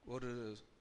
ஒரு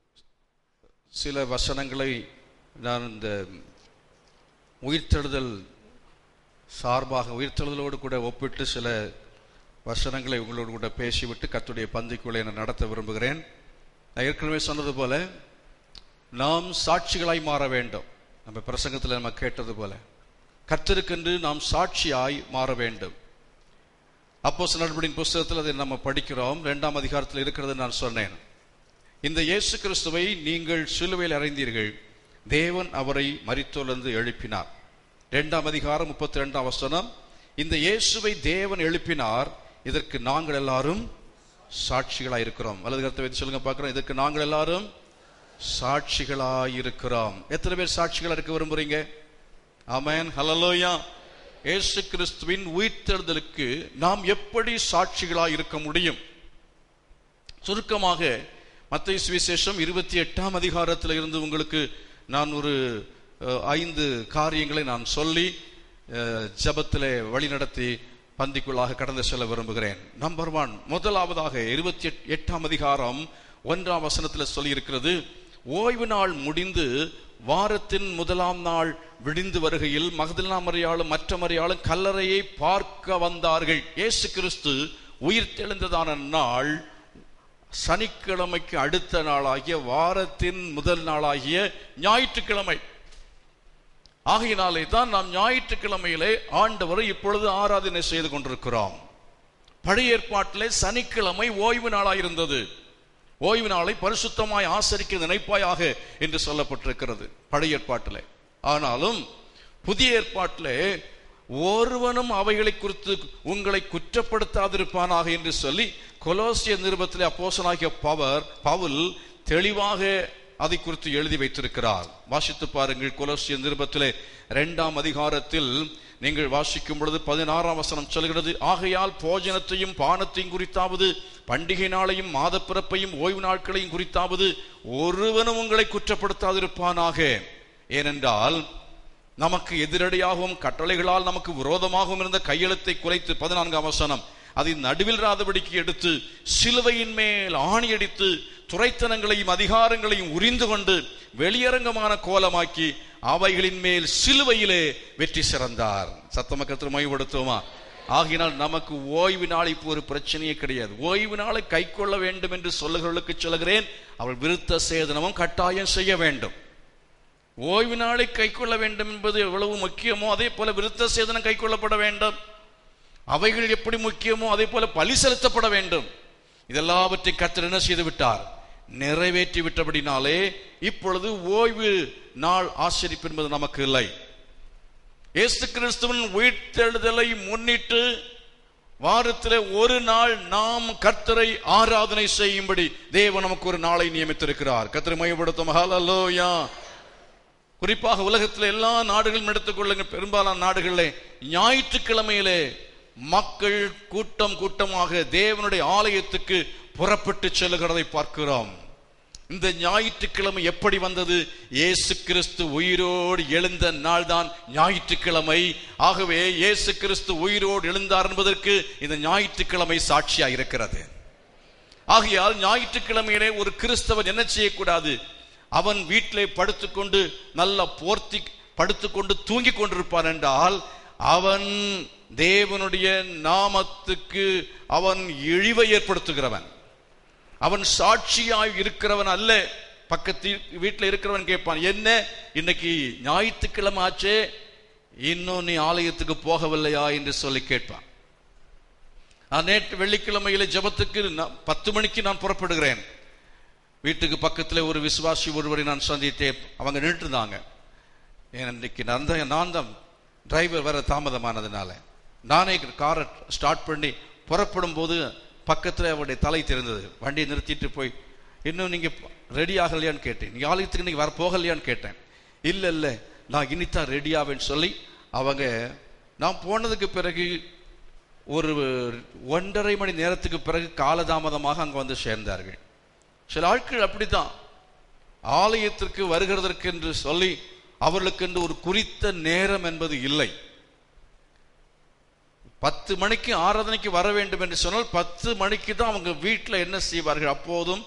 சில வசனங்களை நான் இந்த உயிர்த்தெழுதல் சார்பாக உயிர்த்தெழுதலோடு கூட ஒப்பிட்டு சில வசனங்களை உங்களோடு கூட பேசிவிட்டு கர்த்தருடைய பந்திக்குள்ளே நான் நடத்த விரும்புகிறேன். நான் ஏற்கனவே சொன்னது போல நாம் சாட்சிகளாய் மாற வேண்டும். நம்ம பிரசங்கத்தில் நம்ம கேட்டது போல கர்த்தருக்கென்று நாம் சாட்சியாய் மாற வேண்டும். அப்போஸ்தலர் நடபடியின் புஸ்தகத்தில் அதை நம்ம படிக்கிறோம். 2ஆம் அதிகாரத்தில் இருக்கிறது நான் சொன்னேன். இந்த இயேசு கிறிஸ்துவை நீங்கள் சிலுவையில் அறைந்தீர்கள், தேவன் அவரை மரித்தோரிலிருந்து எழுப்பினார். 2ஆம் அதிகாரம் 32ஆம் வசனம், இந்த இயேசுவை தேவன் எழுப்பினார், இதற்கு நாங்கள் எல்லாரும் சாட்சிகளாய் இருக்கிறோம். வலது கருத்தை வைத்து சொல்லுங்க பார்க்கிறோம். இதற்கு நாங்கள் எல்லாரும் சாட்சிகளாய் இருக்கிறோம். எத்தனை பேர் சாட்சிகளா இருக்க விரும்புறீங்க? ஆமென், ஹல்லேலூயா. இயேசு கிறிஸ்துவின் உயிர்த்தெழுதலுக்கு நாம் எப்படி சாட்சிகளாய் இருக்க முடியும்? சுருக்கமாக மத்தேயு சுவிசேஷம் 28ஆம் அதிகாரத்தில் இருந்து உங்களுக்கு நான் ஒரு 5 காரியங்களை நான் சொல்லி ஜெபத்திலே வழிநடத்தி பந்திக்குள்ளாக கடந்து செல்ல விரும்புகிறேன். நம்பர் 1, முதலாவதாக 28ஆம் அதிகாரம் 1ஆம் வசனத்தில் சொல்லி இருக்கிறது, ஓய்வு நாள் முடிந்து வாரத்தின் முதலாம் நாள் விடிந்து வருகையில் மகதலேனா மரியாளும் மற்ற மரியாளும் கல்லறையை பார்க்க வந்தார்கள். இயேசு கிறிஸ்து உயிர்த்தெழுந்ததான நாள் சனிக்கிழமைக்கு அடுத்த நாளாகிய வாரத்தின் முதல் நாளாகிய ஞாயிற்றுக்கிழமை. ஆகையினாலே தான் நாம் ஞாயிற்றுக்கிழமையிலே ஆண்டவரை இப்பொழுது ஆராதனை செய்து கொண்டிருக்கிறோம். பழைய ஏற்பாட்டிலே சனிக்கிழமை ஓய்வு நாளாயிருந்தது. ஓய்வு நாளை பரிசுத்தமாய் ஆசரிக்க நினைப்பாயாக என்று சொல்லப்பட்டிருக்கிறது பழைய ஏற்பாட்டிலே. ஆனாலும் புதிய ஏற்பாட்டிலே ஒருவனும் அவைகளை குறித்து உங்களை குற்றப்படுத்தாதிருப்பானாக என்று சொல்லி கொலோசியர் நிருபத்திலே அப்போஸ்தலனாகிய பவுல் தெளிவாக அதை குறித்து எழுதி வைத்திருக்கிறார். வாசித்து பாருங்கள். கொலோசியர் நிருபத்திலே 2ஆம் அதிகாரத்தில் நீங்கள் வாசிக்கும் பொழுது 16ஆம் வசனம் சொல்கிறது, ஆகையால் போஜனத்தையும் பானத்தையும் குறித்தாவது பண்டிகை நாளையும் மாத பிறப்பையும் ஓய்வு நாட்களையும் குறித்தாவது ஒருவனும் உங்களை குற்றப்படுத்தாதிருப்பானாக. ஏனென்றால் நமக்கு எதிரடியாகவும் கட்டளைகளால் நமக்கு விரோதமாகவும் இருந்த கையெழுத்தை குலைத்து 14ஆம் வசனம் அதை நடுவில் ராதபடிக்கு எடுத்து சிலுவையின் மேல் ஆணியடித்து துரைத்தனங்களையும் அதிகாரங்களையும் உரிந்து கொண்டு வெளியரங்கமான கோலமாக்கி அவைகளின் மேல் சிலுவையிலே வெற்றி சிறந்தார். சத்தமக்கத்தில் மையப்படுத்துவோமா? ஆகினால் நமக்கு ஓய்வு நாள் இப்போ ஒரு பிரச்சனையே கிடையாது. ஓய்வு நாளை கை கொள்ள வேண்டும் என்று சொல்லுகிறவர்களுக்கு சொல்லுகிறேன், அவள் விருத்த சேதனமும் கட்டாயம் செய்ய வேண்டும். ஓய்வு நாளை கை கொள்ள வேண்டும் என்பது எவ்வளவு முக்கியமோ அதே போல விருத்த சேதனம் கை கொள்ளப்பட வேண்டும். அவைகள் எப்படி முக்கியமோ அதே போல பலி செலுத்தப்பட வேண்டும். இதெல்லாவற்றையும் கர்த்தர் என்ன செய்து விட்டார்? நிறைவேற்றி விட்டபடினாலே இப்பொழுது ஓய்வு நாள் ஆசரிப்பு என்பது நமக்கு இல்லை. இயேசு கிறிஸ்துவின் உயிர்த்தெழுதலை முன்னிட்டு வாரத்தில் ஒரு நாள் நாம் கர்த்தரை ஆராதனை செய்யும்படி தேவன் நமக்கு ஒரு நாளை நியமித்திருக்கிறார். கர்த்தரை மையப்படுத்தும். ஹல்லேலூயா. குறிப்பாக உலகத்தில் எல்லா நாடுகளும் எடுத்துக்கொள்ளுங்க, பெரும்பாலான நாடுகளிலே ஞாயிற்றுக்கிழமையிலே மக்கள் கூட்டம் கூட்டமாக தேவனுடைய ஆலயத்துக்கு புறப்பட்டு செல்லுகிறதை பார்க்கிறோம். இந்த ஞாயிற்றுக்கிழமை எப்படி வந்தது? இயேசு கிறிஸ்து உயிரோடு எழுந்த நாள் தான் ஞாயிற்றுக்கிழமை. ஆகவே இயேசு கிறிஸ்து உயிரோடு எழுந்தார் என்பதற்கு இந்த ஞாயிற்றுக்கிழமை சாட்சியாக இருக்கிறது. ஆகையால் ஞாயிற்றுக்கிழமையிலே ஒரு கிறிஸ்தவன் என்ன செய்யக்கூடாது? அவன் வீட்டிலே படுத்துக்கொண்டு நல்ல போர்த்தி படுத்துக்கொண்டு தூங்கி கொண்டிருப்பான் என்றால் அவன் தேவனுடைய நாமத்துக்கு அவன் இழிவை ஏற்படுத்துகிறவன், அவன் சாட்சியாய் இருக்கிறவன் அல்ல. பக்கத்து வீட்டில் இருக்கிறவன் கேட்பான், என்ன இன்னைக்கு ஞாயிற்றுக்கிழமை ஆச்சே, இன்னும் நீ ஆலயத்துக்கு போகவில்லையா என்று சொல்லி கேட்பான். நேற்று வெள்ளிக்கிழமையில ஜெபத்துக்கு 10 மணிக்கு நான் புறப்படுகிறேன். வீட்டுக்கு பக்கத்தில் ஒரு விசுவாசி ஒருவரை நான் சந்தித்தேன். அவங்க நின்று இருந்தாங்க. இன்னைக்கு நான் தான் டிரைவர் வர தாமதமானதுனால நானே காரை ஸ்டார்ட் பண்ணி புறப்படும் போது பக்கத்தில் அவருடைய தலை தெரிந்தது. வண்டியை நிறுத்திட்டு போய், இன்னும் நீங்கள் ரெடி ஆகலையான்னு கேட்டேன். நீங்கள் ஆலயத்துக்கு இன்னைக்கு வர போகலையான்னு கேட்டேன். இல்லை நான் இனித்தான் ரெடி ஆவேன்னு சொல்லி அவங்க நான் போனதுக்கு பிறகு ஒரு 1.5 மணி நேரத்துக்கு பிறகு காலதாமதமாக அங்கே வந்து சேர்ந்தார்கள். சில ஆட்கள் அப்படித்தான், ஆலயத்திற்கு வருகிறதற்கு என்று சொல்லி அவர்களுக்கு என்று ஒரு குறித்த நேரம் என்பது இல்லை. 10 மணிக்கு ஆராதனைக்கு வர வேண்டும் என்று சொன்னால் 10 மணிக்கு தான் அவங்க வீட்டில் என்ன செய்வார்கள்? அப்போதும்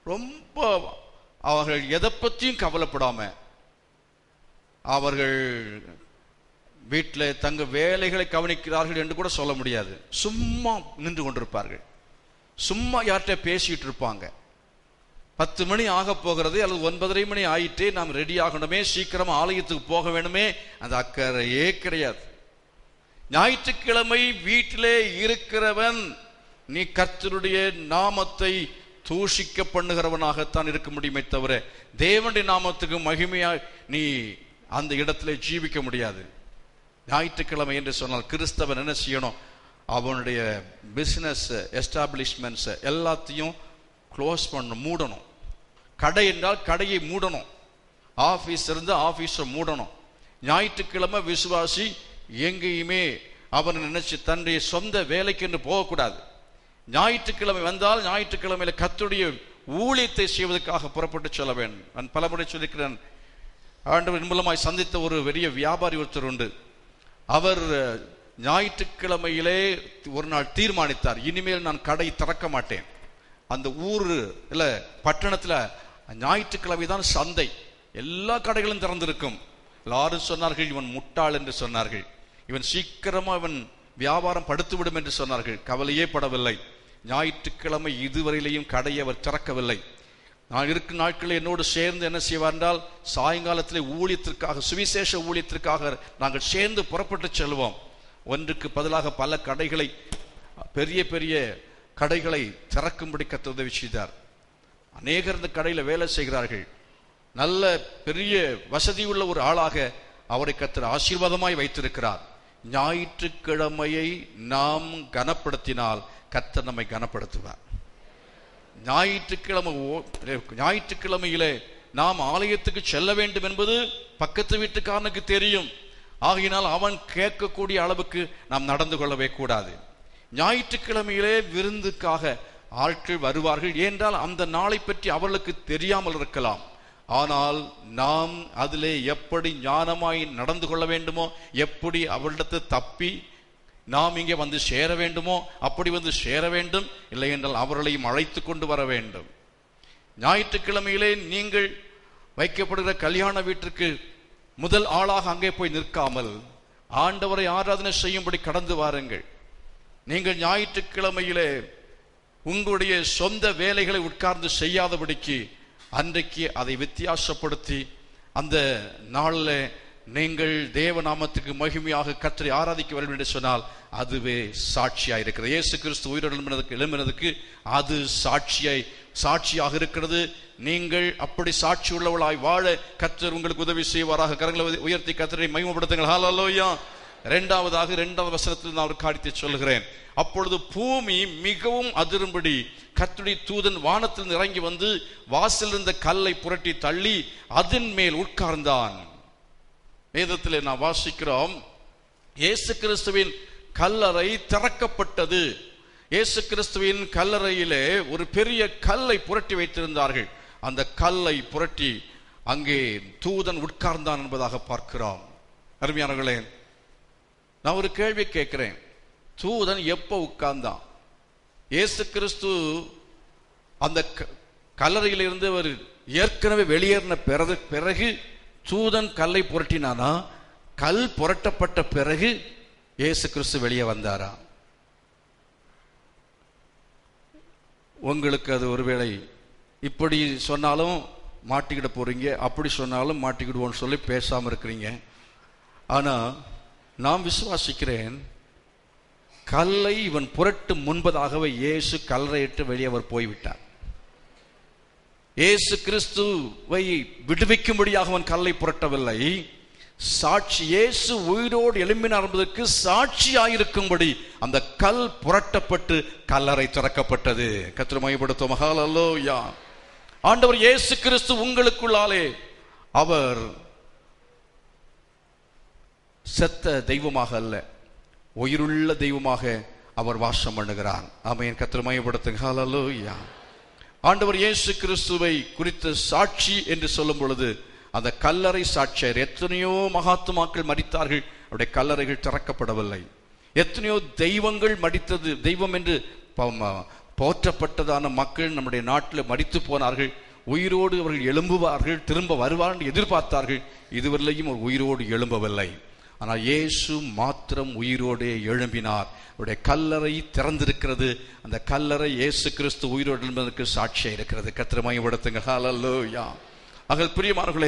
ரொம்ப அவர்கள் எதை பற்றியும் கவலைப்படாம அவர்கள் வீட்டில் தங்க வேலைகளை கவனிக்கிறார்கள் என்று கூட சொல்ல முடியாது. சும்மா நின்று கொண்டிருப்பார்கள், சும்மா யார்கிட்ட பேசிட்டு இருப்பாங்க. 10 மணி ஆக போகிறது அல்லது 9:30 மணி ஆயிட்டே நாம் ரெடி ஆகணுமே, சீக்கிரமா ஆலயத்துக்கு போக வேணுமே, அந்த அக்கறையே கிடையாது. ஞாயிற்றுக்கிழமை வீட்டிலே இருக்கிறவன் நீ கர்த்தருடைய நாமத்தை தூஷிக்க பண்ணுகிறவனாகத்தான் இருக்க முடியுமே தவிர தேவனுடைய நாமத்துக்கு மகிமையா நீ அந்த இடத்துல ஜீவிக்க முடியாது. ஞாயிற்றுக்கிழமை என்று சொன்னால் கிறிஸ்தவன் என்ன செய்யணும்? அவனுடைய பிசினஸ் எஸ்டாப்ளிஷ்மெண்ட்ஸ் எல்லாத்தையும் க்ளோஸ் பண்ணணும், மூடணும். கடை என்றால் கடையை மூடணும், ஆஃபீஸ் இருந்து ஆஃபீஸை மூடணும். ஞாயிற்றுக்கிழமை விசுவாசி எங்கேயுமே அவன் நினைச்சு தன்னுடைய சொந்த வேலைக்கு என்று போகக்கூடாது. ஞாயிற்றுக்கிழமை வந்தால் ஞாயிற்றுக்கிழமையில கர்த்தருடைய ஊழியத்தை செய்வதற்காக புறப்பட்டு செல்ல வேண்டும். நான் பலமுறை சொல்லிக்கிறேன். ஆண்டவர் மூலமாய் சந்தித்த ஒரு பெரிய வியாபாரி ஒருத்தர் உண்டு. அவர் ஞாயிற்றுக்கிழமையிலே ஒரு நாள் தீர்மானித்தார், இனிமேல் நான் கடை திறக்க மாட்டேன். அந்த ஊர் இல்ல பட்டணத்துல ஞாயிற்றுக்கிழமை தான் சந்தை, எல்லா கடைகளும் திறந்திருக்கும். எல்லாரும் சொன்னார்கள் இவன் முட்டாள் என்று சொன்னார்கள், இவன் சீக்கிரமா இவன் வியாபாரம் படுத்துவிடும் என்று சொன்னார்கள். கவலையே படவில்லை. ஞாயிற்றுக்கிழமை இதுவரையிலையும் கடையை அவர் திறக்கவில்லை. நான் இருக்கும் நாட்களில் என்னோடு சேர்ந்து என்ன செய்வார் என்றால், சாயங்காலத்திலே ஊழியத்திற்காக, சுவிசேஷ ஊழியத்திற்காக நாங்கள் சேர்ந்து புறப்பட்டு செல்வோம். ஒன்றுக்கு பதிலாக பல கடைகளை, பெரிய பெரிய கடைகளை திறக்கும்படி கர்த்தர் உதவி செய்தார். அநேகர் இந்த கடையில் வேலை செய்கிறார்கள். நல்ல பெரிய வசதி உள்ள ஒரு ஆளாக அவரை கர்த்தர் ஆசீர்வாதமாய் வைத்திருக்கிறார். ஞாயிற்றுக்கிழமையை நாம் கனப்படுத்தினால் கர்த்தர் நம்மை கனப்படுத்துவார். ஞாயிற்றுக்கிழமையிலே நாம் ஆலயத்துக்கு செல்ல வேண்டும் என்பது பக்கத்து வீட்டுக்காரனுக்கு தெரியும். ஆகையினால் அவன் கேட்கக்கூடிய அளவுக்கு நாம் நடந்து கொள்ளவே கூடாது. ஞாயிற்றுக்கிழமையிலே விருந்துக்காக ஆட்கள் வருவார்கள். ஏனென்றால் அந்த நாளை பற்றி அவர்களுக்கு தெரியாமல் இருக்கலாம். ஆனால் நாம் அதிலே எப்படி ஞானமாய் நடந்து கொள்ள வேண்டுமோ, எப்படி அவரிடத்து தப்பி நாம் இங்கே வந்து சேர வேண்டுமோ அப்படி வந்து சேர வேண்டும். இல்லை என்றால் அவர்களையும் அழைத்து கொண்டு வர வேண்டும். ஞாயிற்றுக்கிழமையிலே நீங்கள் வைக்கப்படுகிற கல்யாண வீட்டிற்கு முதல் ஆளாக அங்கே போய் நிற்காமல் ஆண்டவரை ஆராதனை செய்யும்படி கடந்து வாருங்கள். நீங்கள் ஞாயிற்றுக்கிழமையிலே உங்களுடைய சொந்த வேலைகளை உட்கார்ந்து செய்யாதபடிக்கு அன்றைக்கு அதை வித்தியாசப்படுத்தி அந்த நாளில் நீங்கள் தேவ நாமத்துக்கு மகிமையாக கர்த்தரை ஆராதிக்க வேண்டும் என்று சொன்னால் அதுவே சாட்சியாக இருக்கிறது. இயேசு கிறிஸ்து உயிரோடு எழும்பினதுக்கு அது சாட்சியாக இருக்கிறது. நீங்கள் அப்படி சாட்சி உள்ளவளாய் வாழ கர்த்தர் உங்களுக்கு உதவி செய்வாராக. கரங்களை உயர்த்தி கர்த்தரை மகிமைப்படுத்துங்கள். ஹல்லேலூயா. இரண்டாவது வசனத்தில் நான் ஒரு காரியத்தை சொல்கிறேன். அப்பொழுது பூமி மிகவும் அதிரும்படி கர்த்தருடைய தூதன் வானத்தில் இறங்கி வந்து வாசல் இருந்த கல்லை புரட்டி தள்ளி அதன் மேல் உட்கார்ந்தான். வேதத்திலே நான் வாசிக்கிறோம், இயேசு கிறிஸ்துவின் கல்லறை திறக்கப்பட்டது. இயேசு கிறிஸ்துவின் கல்லறையிலே ஒரு பெரிய கல்லை புரட்டி வைத்திருந்தார்கள். அந்த கல்லை புரட்டி அங்கே தூதன் உட்கார்ந்தான் என்பதாக பார்க்கிறோம். அருமையானவர்களே, நான் ஒரு கேள்வி கேட்கிறேன். தூதன் எப்போ உட்கார்ந்தான்? இயேசு கிறிஸ்து அந்த கல்லறையிலிருந்து அவர் ஏற்கனவே வெளியேறின பிறகு தூதன் கல்லை புரட்டினானா? கல் புரட்டப்பட்ட பிறகு இயேசு கிறிஸ்து வெளியே வந்தாரா? உங்களுக்கு அது ஒருவேளை இப்படி சொன்னாலும் மாட்டிக்கிட போறீங்க, அப்படி சொன்னாலும் மாட்டிக்கிடுவோன்னு சொல்லி பேசாம இருக்கிறீங்க. ஆனா நான் விசுவாசிக்கிறேன், கல்லை இவன் புரட்டும் முன்பதாகவே இயேசு கல்லறையிட்டு வெளியே அவர் போய்விட்டார். இயேசு கிறிஸ்துவை விடுவிக்கும்படியாக அவன் கல்லை புரட்டவில்லை. சாட்சி, இயேசு உயிரோடு எழும்பினார் என்பதற்கு சாட்சியாயிருக்கும்படி அந்த கல் புரட்டப்பட்டு கல்லறை திறக்கப்பட்டது. கர்த்தரை மகிமைப்படுத்துவோம். ஹல்லேலூயா. ஆண்டவர் இயேசு கிறிஸ்து உங்களுக்குள்ளாலே அவர் செத்த தெய்வமாக அல்ல, உயிருள்ள தெய்வமாக அவர் வாசம் பண்ணுகிறார். ஆமென். கர்த்தரை மகிமைப்படுத்துங்க. ஹல்லேலூயா. ஆண்டவர் இயேசு கிறிஸ்துவை குறித்த சாட்சி என்று சொல்லும் பொழுது அந்த கல்லறை சாட்சியர், எத்தனையோ மகாத்மாக்கள் மரித்தார்கள், அவருடைய கல்லறைகள் திறக்கப்படவில்லை. எத்தனையோ தெய்வங்கள் மடித்தது, தெய்வம் என்று போற்றப்பட்டதான மக்கள் நம்முடைய நாட்டில் மரித்து போனார்கள். உயிரோடு அவர்கள் எழும்புவார்கள், திரும்ப வருவார்கள் எதிர்பார்த்தார்கள். இதுவரையிலையும் ஒரு உயிரோடு எழும்பவில்லை. ஆனால் இயேசு மாத்திரம் உயிரோடே எழும்பினார். அவருடைய கல்லறை திறந்திருக்கிறது. அந்த கல்லறை இயேசு கிறிஸ்து உயிரோடு எழும்பதற்கு சாட்சியாக இருக்கிறது. கர்த்தரை மகிமைப்படுத்துங்க. ஹல்லேலூயா. ஆக பிரியமானவர்களே,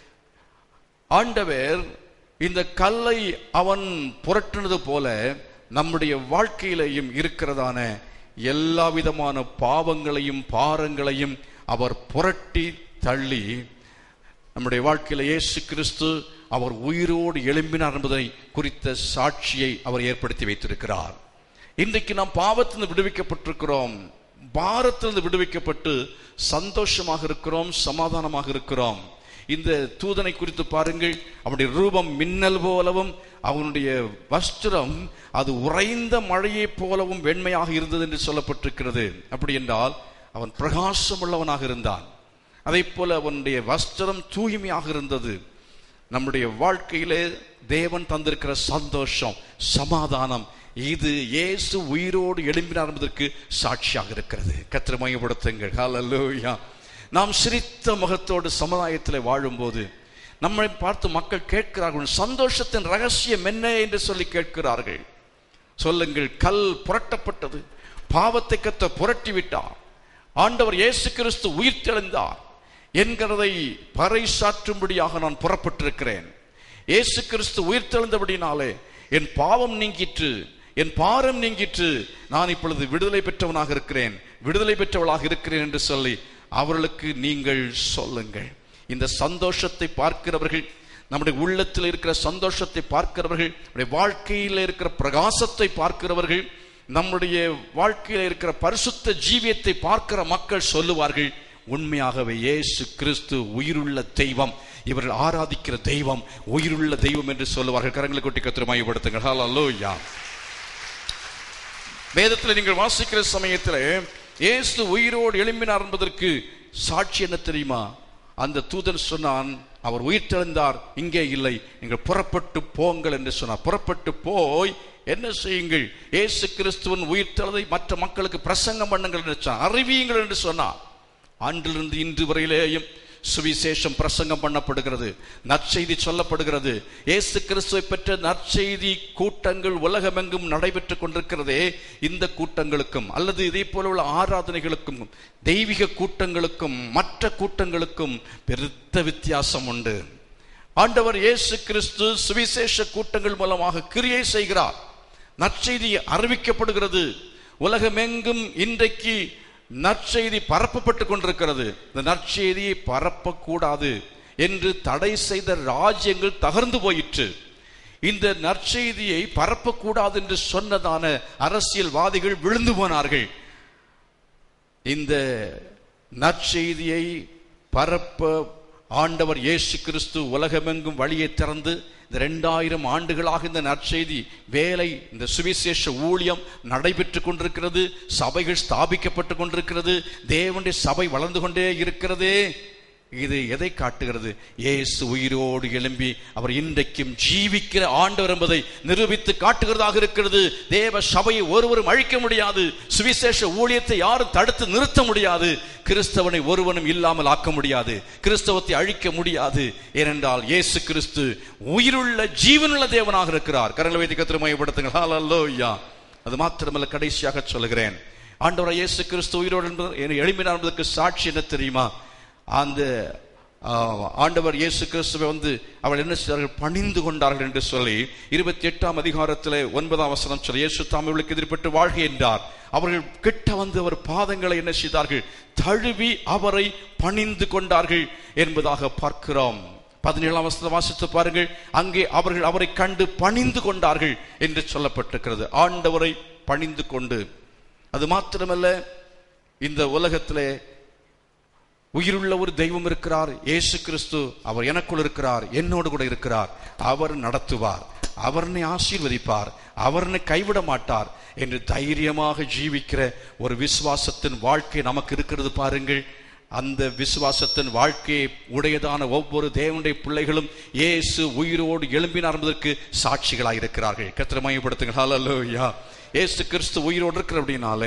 ஆண்டவர் இந்த கல்லை அவன் புரட்டினது போல நம்முடைய வாழ்க்கையிலையும் இருக்கிறதான எல்லா விதமான பாவங்களையும் பாரங்களையும் அவர் புரட்டி தள்ளி நம்முடைய வாழ்க்கையில இயேசு கிறிஸ்து அவர் உயிரோடு எழும்பினார் என்பதை குறித்த சாட்சியை அவர் ஏற்படுத்தி வைத்திருக்கிறார். இன்றைக்கு நாம் பாவத்திலிருந்து விடுவிக்கப்பட்டிருக்கிறோம், பாரத்திலிருந்து விடுவிக்கப்பட்டு சந்தோஷமாக இருக்கிறோம், சமாதானமாக இருக்கிறோம். இந்த தூதனை குறித்து பாருங்கள். அவனுடைய ரூபம் மின்னல் போலவும் அவனுடைய வஸ்திரம் அது உறைந்த மழையை போலவும் வெண்மையாக இருந்தது என்று சொல்லப்பட்டிருக்கிறது. அப்படி என்றால் அவன் பிரகாசம் உள்ளவனாக இருந்தான். அதே போல அவனுடைய வஸ்திரம் தூய்மையாக இருந்தது. நம்முடைய வாழ்க்கையிலே தேவன் தந்திருக்கிற சந்தோஷம், சமாதானம், இது இயேசு உயிரோடு எழும்பினார் என்பதற்கு சாட்சியாக இருக்கிறது. கர்த்தரை மகிமைப்படுத்துங்கள். ஹல்லேலூயா. நாம் சிரித்த முகத்தோடு சமுதாயத்தில் வாழும்போது நம்மை பார்த்து மக்கள் கேட்கிறார்கள், சந்தோஷத்தின் ரகசியம் என்ன என்று சொல்லி கேட்கிறார்கள். சொல்லுங்கள். கல் புரட்டப்பட்டது, பாவத்தை கர்த்தர் புரட்டிவிட்டார், ஆண்டவர் இயேசு கிறிஸ்து உயிர் தெழுந்தார் என்கிறதை பறைசாற்றும்படியாக நான் புறப்பட்டிருக்கிறேன். இயேசு கிறிஸ்து உயிர் தெழுந்தபடினாலே என் பாவம் நீங்கிற்று, என் பாரம் நீங்கிற்று, நான் இப்பொழுது விடுதலை பெற்றவனாக இருக்கிறேன், விடுதலை பெற்றவளாக இருக்கிறேன் என்று சொல்லி அவர்களுக்கு நீங்கள் சொல்லுங்கள். இந்த சந்தோஷத்தை பார்க்கிறவர்கள், நம்முடைய உள்ளத்தில் இருக்கிற சந்தோஷத்தை பார்க்கிறவர்கள், நம்முடைய வாழ்க்கையில் இருக்கிற பிரகாசத்தை பார்க்கிறவர்கள், நம்முடைய வாழ்க்கையில் இருக்கிற பரிசுத்த ஜீவியத்தை பார்க்கிற மக்கள் சொல்லுவார்கள், உண்மையாகவே இயேசு கிறிஸ்து உயிருள்ள தெய்வம், இவர்கள் ஆராதிக்கிற தெய்வம் உயிருள்ள தெய்வம் என்று சொல்லுவார்கள். கரங்களை கொட்டி கர்த்தரை மகிமைப்படுத்துங்கள். ஹல்லேலூயா. வேதத்தில் நீங்கள் வாசிக்கிற சமயத்தில் இயேசு உயிரோடு எழும்பினார் என்பதற்கு சாட்சி என்ன தெரியுமா? அந்த தூதன் சொன்னான், அவர் உயிர் தெழுந்தார், இங்கே இல்லை, நீங்கள் புறப்பட்டு போங்கள் என்று சொன்னார். புறப்பட்டு போய் என்ன செய்யுங்கள்? இயேசு கிறிஸ்துவின் உயிர் தெழுதை மற்ற மக்களுக்கு பிரசங்கம் பண்ணுங்கள் என்று சொன்னார், அறிவியுங்கள் என்று சொன்னார். அன்றிலிருந்து இன்று வரையிலேயும் சுவிசேஷம் பிரசங்கம் பண்ணப்படுகிறது, நற்செய்தி சொல்லப்படுகிறது. இயேசு கிறிஸ்துவை பெற்ற நற்செய்தி கூட்டங்கள் உலகமெங்கும் நடைபெற்றுக் கொண்டிருக்கிறதே. இந்த கூட்டங்களுக்கும் அல்லது இதே போல உள்ள ஆராதனைகளுக்கும் தெய்வீக கூட்டங்களுக்கும் மற்ற கூட்டங்களுக்கும் பெருத்த வித்தியாசம் உண்டு. ஆண்டவர் இயேசு கிறிஸ்து சுவிசேஷ கூட்டங்கள் மூலமாக கிரியை செய்கிறார், நற்செய்தி அறிவிக்கப்படுகிறது. உலகமெங்கும் இன்றைக்கு நற்செய்தி பரப்பப்பட்டு கொண்டிருக்கிறது. இந்த நற்செய்தியை பரப்பக்கூடாது என்று தடை செய்த ராஜ்யங்கள் தகர்ந்து போயிற்று. இந்த நற்செய்தியை பரப்பக்கூடாது என்று சொன்னதான அரசியல்வாதிகள் விழுந்து போனார்கள். இந்த நற்செய்தியை பரப்ப ஆண்டவர் இயேசு கிறிஸ்து உலகமெங்கும் வழியை திறந்து 2000 ஆண்டுகளாக இந்த நற்செய்தி வேலை, இந்த சுவிசேஷ ஊழியம் நடைபெற்று கொண்டிருக்கிறது. சபைகள் ஸ்தாபிக்கப்பட்டு கொண்டிருக்கிறது. தேவனுடைய சபை வளர்ந்து கொண்டே இருக்கிறதே. இது எதை காட்டுகிறது? இயேசு உயிரோடு எழும்பி அவர் இன்றைக்கும் ஜீவிக்கிற ஆண்டவர் என்பதை நிரூபித்து காட்டுகிறதாக இருக்கிறது. தேவ சபையை ஒருவரும் அழிக்க முடியாது, சுவிசேஷ ஊழியத்தை யாரும் தடுத்து நிறுத்த முடியாது, கிறிஸ்தவனை ஒருவனும் இல்லாமல் ஆக்க முடியாது, கிறிஸ்தவத்தை அழிக்க முடியாது. ஏனென்றால் இயேசு கிறிஸ்து உயிருள்ள ஜீவனுள்ள தேவனாக இருக்கிறார். கரங்களை வைத்து கர்த்தரை மகிமைப்படுத்துங்கள். ஹல்லேலூயா. அது மாத்திரமல்ல, கடைசியாக சொல்லுகிறேன், ஆண்டவர் இயேசு கிறிஸ்து உயிரோடு எழும்பினார் என்பதற்கு சாட்சி என்ன தெரியுமா? அந்த ஆண்டவர் இயேசு கிறிஸ்துவை அவள் என்ன செய்தார்கள்? பணிந்து கொண்டார்கள் என்று சொல்லி 28ஆம் அதிகாரத்தில் 9ஆம் வசனம் சொல்லி, இயேசு தாம் இவளுக்கு எதிர்பட்டு வாழ்க என்றார். அவர்கள் கிட்ட அவர் பாதங்களை என்ன செய்தார்கள்? தழுவி அவரை பணிந்து கொண்டார்கள் என்பதாக பார்க்கிறோம். 17ஆம் வசனத்தை வாசித்து பாருங்கள். அங்கே அவர்கள் அவரை கண்டு பணிந்து கொண்டார்கள் என்று சொல்லப்பட்டிருக்கிறது. ஆண்டவரை பணிந்து கொண்டு. அது மாத்திரமல்ல, இந்த உலகத்திலே உயிருள்ள ஒரு தெய்வம் இருக்கிறார், இயேசு கிறிஸ்து. அவர் எனக்குள் இருக்கிறார், என்னோடு கூட இருக்கிறார். அவர் நடத்துவார், அவர்னை ஆசீர்வதிப்பார், அவர்னை கைவிட மாட்டார் என்று தைரியமாக ஜீவிக்கிற ஒரு விசுவாசத்தின் வாழ்க்கை நமக்கு இருக்கிறது பாருங்கள். அந்த விசுவாசத்தின் வாழ்க்கையை உடையதான ஒவ்வொரு தேவனுடைய பிள்ளைகளும் இயேசு உயிரோடு எழும்பினார் என்பதற்கு சாட்சிகளாக இருக்கிறார்கள். கர்த்தரை மகிமைப்படுத்துங்கள். ஹல்லேலூயா. இயேசு கிறிஸ்து உயிரோடு இருக்கிற அப்படின்னாலே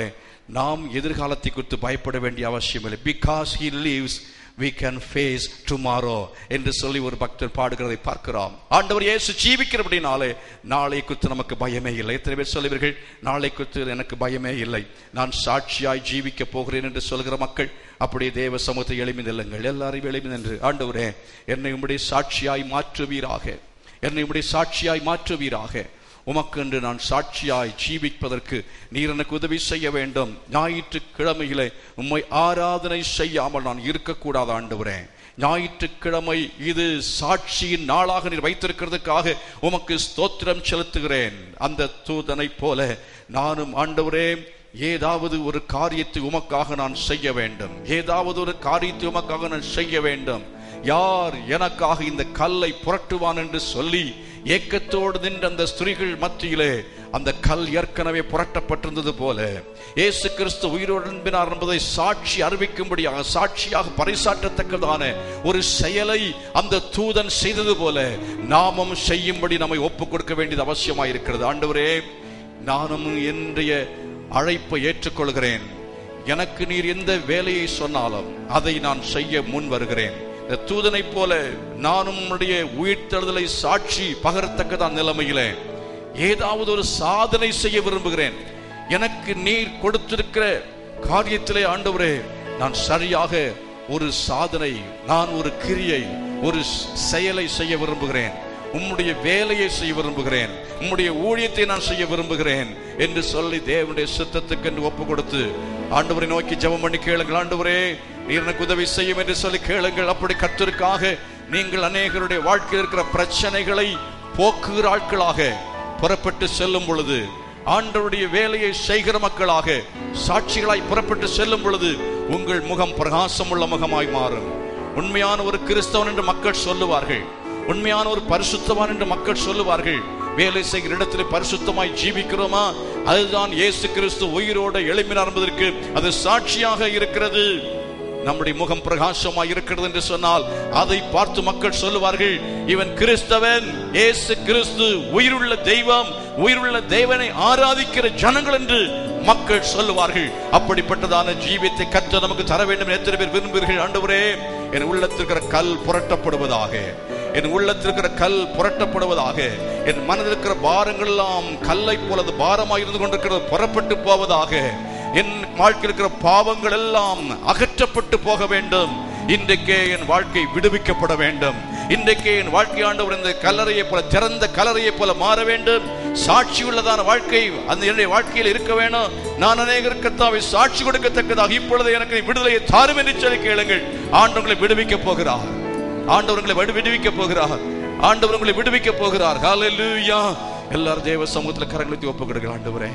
நாம் எதிர்காலத்தை குறித்து பயப்பட வேண்டிய அவசியம் இல்லை. Because he lives, we can face tomorrow என்று சொல்லி ஒரு பக்தர் பாடுகிறதை பார்க்கிறோம். ஆண்டவர் இயேசு ஜீவிக்கிறபடினாலே நாளை குறித்து நமக்கு பயமே இல்லை. எத்தனை பேர் சொல்லுவீர்கள், நாளை குறித்து எனக்கு பயமே இல்லை, நான் சாட்சியாய் ஜீவிக்க போகிறேன் என்று சொல்கிற மக்கள் அப்படியே தேவ சமூகத்தை எழுப்பி நில்லுங்கள். எல்லாரையும் எழுப்பி நின்று, ஆண்டவரே என்னை உம்முடைய சாட்சியாய் மாற்றுவீராக, என்னை உம்முடைய சாட்சியாய் மாற்றுவீராக, உமக்கு என்று நான் சாட்சியாய் ஜீவிப்பதற்கு நீர் எனக்கு உதவி செய்ய வேண்டும். ஞாயிற்றுக்கிழமையிலே உம்மை ஆராதனை செய்யாமல் நான் இருக்கக்கூடாது ஆண்டவரே. ஞாயிற்றுக்கிழமை இது சாட்சியின் நாளாக நீர் வைத்திருக்கிறதுக்காக உமக்கு ஸ்தோத்திரம் செலுத்துகிறேன். அந்த தூதனை போல நானும் ஆண்டவரே ஏதாவது ஒரு காரியத்தை உமக்காக நான் செய்ய வேண்டும், ஏதாவது ஒரு காரியத்தை உமக்காக நான் செய்ய வேண்டும். யார் எனக்காக இந்த கல்லை புரட்டுவான் என்று சொல்லி ஏக்கத்தோடு நின்ற அந்த ஸ்திரீகள் மத்தியிலே அந்த கல் ஏற்கனவே புரட்டப்பட்டிருந்தது போல இயேசு கிறிஸ்து உயிரோடு எழும்பினார் என்பதை சாட்சி அறிவிக்கும்படியாக, சாட்சியாக பறைசாற்றத்தக்கதான ஒரு செயலை அந்த தூதன் செய்தது போல நாமும் செய்யும்படி நம்மை ஒப்புக் கொடுக்க வேண்டியது அவசியமாயிருக்கிறது. ஆண்டவரே, நானும் என்னுடைய அழைப்பை ஏற்றுக்கொள்கிறேன். எனக்கு நீர் எந்த வேலையை சொன்னாலும் அதை நான் செய்ய முன் வருகிறேன். இந்த தூதனை போல நானும் உன்னுடைய உயிர்த்தெழுதலை சாட்சி பகரத்தக்கதான் நிலைமையிலே ஏதாவது ஒரு சாதனை செய்ய விரும்புகிறேன். எனக்கு நீர் கொடுத்திருக்கிற காரியத்திலே ஆண்டவரே நான் சரியாக ஒரு சாதனை, நான் ஒரு கிரியை, ஒரு செயலை செய்ய விரும்புகிறேன். உம்முடைய வேலையை செய்ய விரும்புகிறேன், உம்முடைய ஊழியத்தை நான் செய்ய விரும்புகிறேன் என்று சொல்லி தேவனுடைய சித்தத்துக்கு என்று ஒப்பு கொடுத்து ஆண்டவரை நோக்கி ஜெபம் பண்ணி கேளுங்கள். ஆண்டவரே நீர் எனக்கு உதவி செய்யும் என்று சொல்லி கேளுங்கள். அப்படி கர்த்தருக்காக நீங்கள் அநேகருடைய வாழ்க்கையில் இருக்கிற பிரச்சனைகளை போக்குகிற ஆட்களாக புறப்பட்டு செல்லும் பொழுது, ஆண்டவருடைய வேலையை செய்கிற மக்களாக சாட்சிகளாய் புறப்பட்டு செல்லும் பொழுது உங்கள் முகம் பிரகாசம் உள்ள முகமாய் மாறும். உண்மையான ஒரு கிறிஸ்தவன் என்று மக்கள் சொல்லுவார்கள், உண்மையான ஒரு பரிசுத்தவான் என்று மக்கள் சொல்லுவார்கள். வேலை செய்கிற இடத்தில் பரிசுத்தமாய் ஜீவிக்கிறோமா, அதுதான் இயேசு கிறிஸ்து உயிரோடு எழும்பினார் என்பதற்கு அது சாட்சியாக இருக்கிறது. நம்முடைய முகம் பிரகாசமாய் இருக்கிறது என்று சொன்னால் அதை பார்த்து மக்கள் சொல்லுவார்கள், இவன் கிறிஸ்தவன், இயேசு கிறிஸ்து உயிருள்ள தெய்வம், உயிருள்ள தேவனை ஆராதிக்கிற ஜனங்கள் என்று மக்கள் சொல்லுவார்கள். அப்படிப்பட்டதான ஜீவியத்தை கர்த்தர் நமக்கு தர வேண்டும். எத்தனை பேர் விரும்புகிறீர்கள்? ஆண்டவரே, என் உள்ளத்திற்கிற கல் புரட்டப்படுவதாக, என் உள்ளத்திற்கிற கல் புரட்டப்படுவதாக, என் மனதில் இருக்கிற பாரங்கள் எல்லாம் கல்லை போல பாரமாக இருந்து கொண்டிருக்கிறது புறப்பட்டு போவதாக, என் வாழ்க்கையில் இருக்கிற பாவங்கள் எல்லாம் அகற்றப்பட்டு போக வேண்டும். இன்றைக்கே என் வாழ்க்கை விடுவிக்கப்பட வேண்டும். இன்றைக்கே என் வாழ்க்கை ஆண்டவர் இந்த கல்லறையை போல, திறந்த கல்லறையை போல மாற வேண்டும். சாட்சி உள்ளதான வாழ்க்கை அந்த என்னுடைய வாழ்க்கையில் இருக்க வேணும். நான் அநேகர் கர்த்தாவை சாட்சி கொடுக்கத்தக்கதாக இப்பொழுது எனக்கு விடுதலையை தாரும் என்று சொல்லி கேளுங்கள். ஆண்டவர்களை விடுவிக்க போகிறார், ஆண்டவர்களை விடுவிக்க போகிறார், ஆண்டவர்களை விடுவிக்க போகிறார். ஹல்லேலூயா. எல்லாரும் தேவ சமூகத்தில் கரங்களை ஒப்புக் கொடுங்கள். ஆண்டவரே,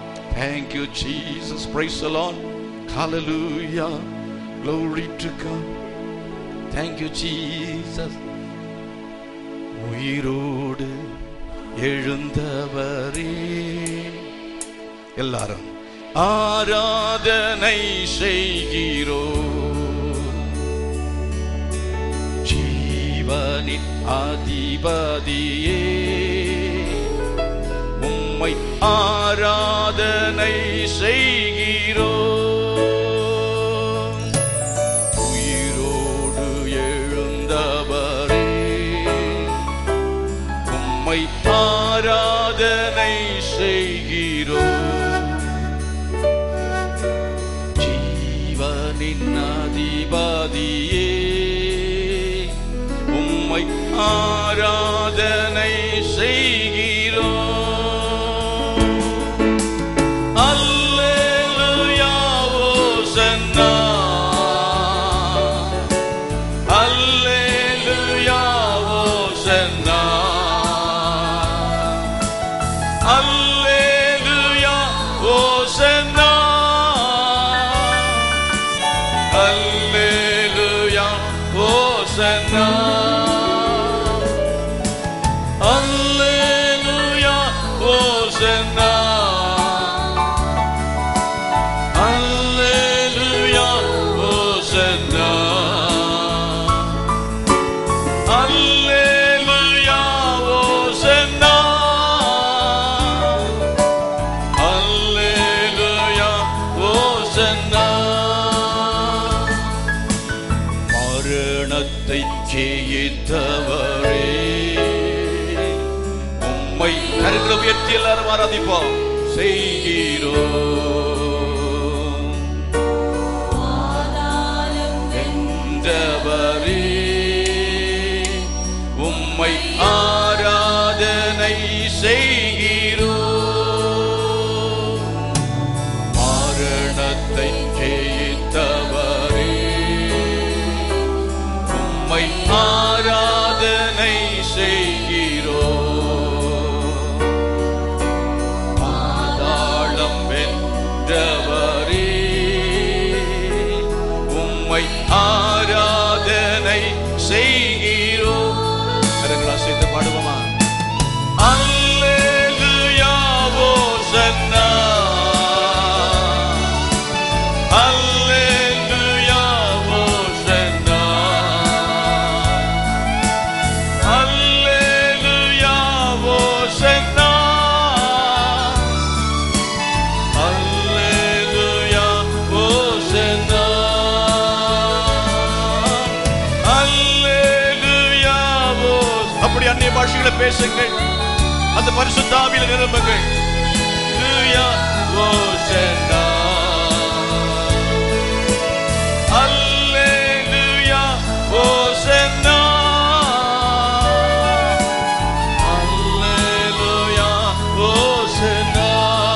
thank you Jesus, praise the Lord, hallelujah, glory to God, thank you Jesus. உயிரோடு எழுந்தவரே எல்லாரும் ஆராதனை செய்கிறோம். ஜீவனின் அதிபதியே உம்மை ஆராதனை செய்கிறோம். உயிரோடு எழுந்தவரே உம்மை ஆராதனை செய்கிறோம். ஜீவனின் அதிபதியே உம்மை ஆராதனை செய்கிறோம். Hallelujah, ஜெயித்தவரே உம்மை கரங்களை உயர்த்தி எல்லாரும் ஆராதிப்போம். செய்கிறோம் வென்றவரே உம்மை ஆராதனை செய்கிறோம். மரணத்தை ஜெயித்தவரே உம்மை ஆராதனை செய்கிறோம். பாதாளம் வென்றவரே உம்மை ஆராதனை செய்கிறோம். கரங்களை சேர்த்து பாடுவோமா? அல்லேலூயா ஓசன்னா அல்லேலூயா ஓசன்னா அல்லேலூயா ஓசன்னா அல்லேலூயா ஓசன்னா அல்லேலூயா ஓஸ். அப்படி அந்நிய பாஷைகளை பேசுங்கள், அந்த பரிசுத்த ஆவியில நிரம்புங்கள். அல்லேலூயா ஓசன்னா அல்லேலூயா ஓசன்னா அல்லேலூயா ஓசன்னா.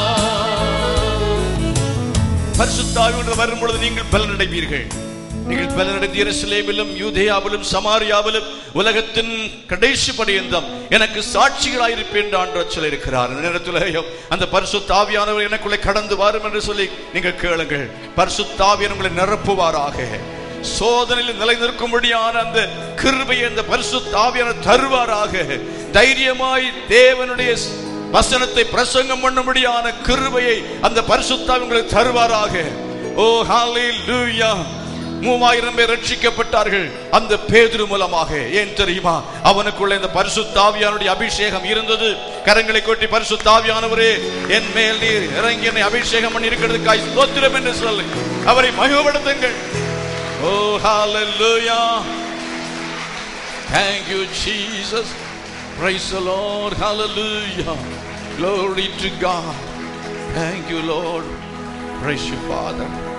பரிசுத்த ஆவியோடு வரும் பொழுது நீங்கள் பலனடைவீர்கள். நீங்கள் பலனடைந்து எருசலேமிலும் யூதேயாவிலும் சமாரியாவிலும் உலகத்தின் கடைசி பரியந்தம் எனக்கு சாட்சிகளாயிருப்பேன் என்று ஆண்டவர் சொல்லியிருக்கிறார். இந்த நேரத்தில் அந்த பரிசுத்த ஆவியானவர் எனக்குள்ளே கடந்து வரும் என்று சொல்லி நீங்கள் கேளுங்கள். பரிசுத்த ஆவியானவர் உங்களை நிரப்புவாராக. சோதனையில் நிலை நிற்கும்படியான அந்த கிருபையை அந்த பரிசுத்த ஆவியானவர் தருவாராக. தைரியமாய் தேவனுடைய வசனத்தை பிரசங்கம் பண்ணும்படியான கிருபையை அந்த பரிசுத்த ஆவி உங்களுக்கு தருவாராக. ஓ ஹல்லேலூயா. 3000 பேர் ரட்சிக்கப்பட்டார்கள் அந்த பேதுரு மூலமாக. ஏன் தெரியுமா? அவனுக்குள்ள இந்த பரிசுத்த ஆவியானுடைய அபிஷேகம் இருந்தது. கரங்களை கொட்டி பரிசுத்த ஆவியானவரே என் மேல் நீர் இறங்கி என்னை அபிஷேகம் பண்ணி இருக்கிறதுக்காய் ஸ்தோத்திரம் என்று சொல்லி அவரை மகிமைப்படுத்துங்கள். ஓ ஹல்லேலூயா. Thank you Jesus. Praise the Lord. Hallelujah. Glory to God. Thank you Lord. Praise you Father.